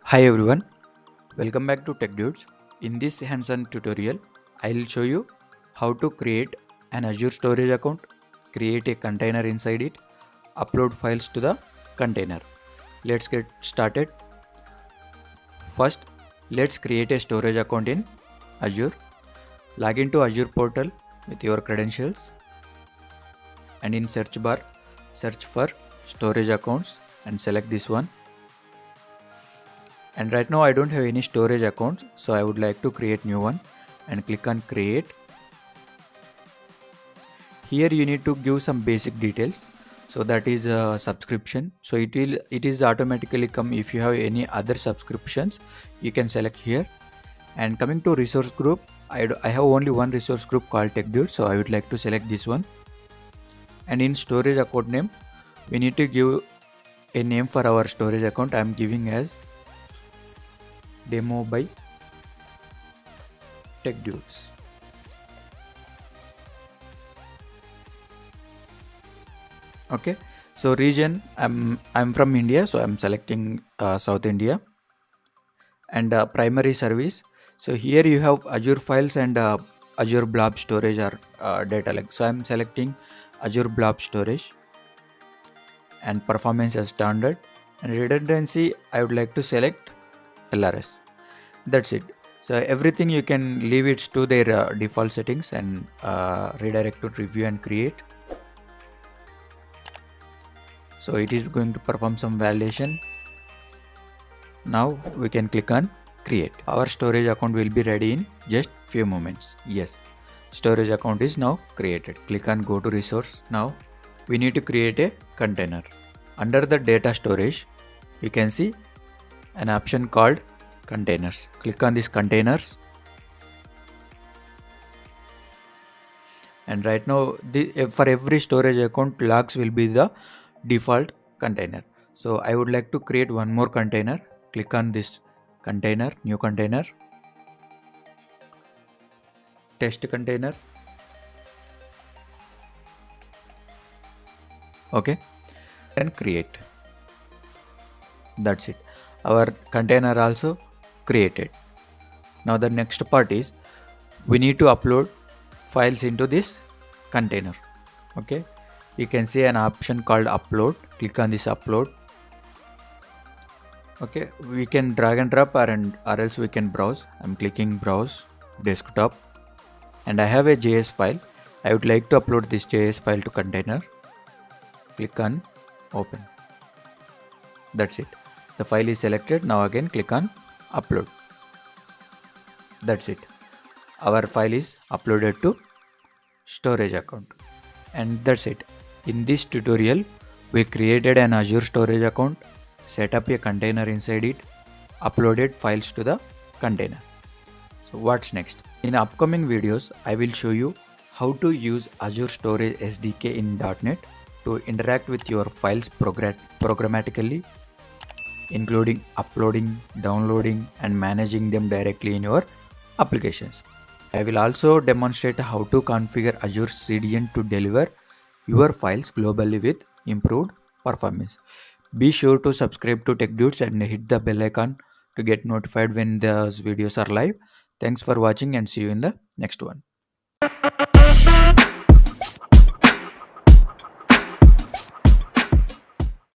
Hi everyone, welcome back to TechDudes. In this hands-on tutorial, I'll show you how to create an Azure Storage account, create a container inside it, upload files to the container. Let's get started. First, let's create a storage account in Azure. Log into Azure Portal with your credentials and in search bar, search for storage accounts and select this one. And right now I don't have any storage accounts, so I would like to create new one and click on create. Here you need to give some basic details. So that is a subscription. So it is automatically come. If you have any other subscriptions, you can select here. And coming to resource group, I have only one resource group called TechDudes, so I would like to select this one. And in storage account name, we need to give a name for our storage account. I am giving as demo by TechDudes. Okay, so region, I'm from India, so I'm selecting South India. And primary service, so here you have Azure files and Azure Blob Storage or data lake. So I'm selecting Azure Blob Storage. And performance as standard, and redundancy I would like to select LRS. That's it. So everything you can leave it to their default settings and redirect to review and create. So it is going to perform some validation. Now we can click on create. Our storage account will be ready in just few moments. Yes, storage account is now created. Click on go to resource. Now we need to create a container. Under the data storage, you can see an option called containers. Click on these containers. And right now, for every storage account, logs will be the default container. So I would like to create one more container. Click on this container, new container, test container. Okay, and create. That's it. Our container also created. Now the next part is we need to upload files into this container. Okay, you can see an option called upload. Click on this upload. Okay, we can drag and drop or else we can browse. I'm clicking browse desktop, and I have a JS file. I would like to upload this JS file to container. Click on open. That's it. The file is selected. Now again click on upload. That's it. Our file is uploaded to storage account. And that's it. In this tutorial, we created an Azure storage account, set up a container inside it, uploaded files to the container. So what's next? In upcoming videos, I will show you how to use Azure Storage SDK in .NET to interact with your files programmatically, including uploading, downloading, and managing them directly in your applications. I will also demonstrate how to configure Azure CDN to deliver your files globally with improved performance. Be sure to subscribe to TechDudes and hit the bell icon to get notified when those videos are live. Thanks for watching and see you in the next one.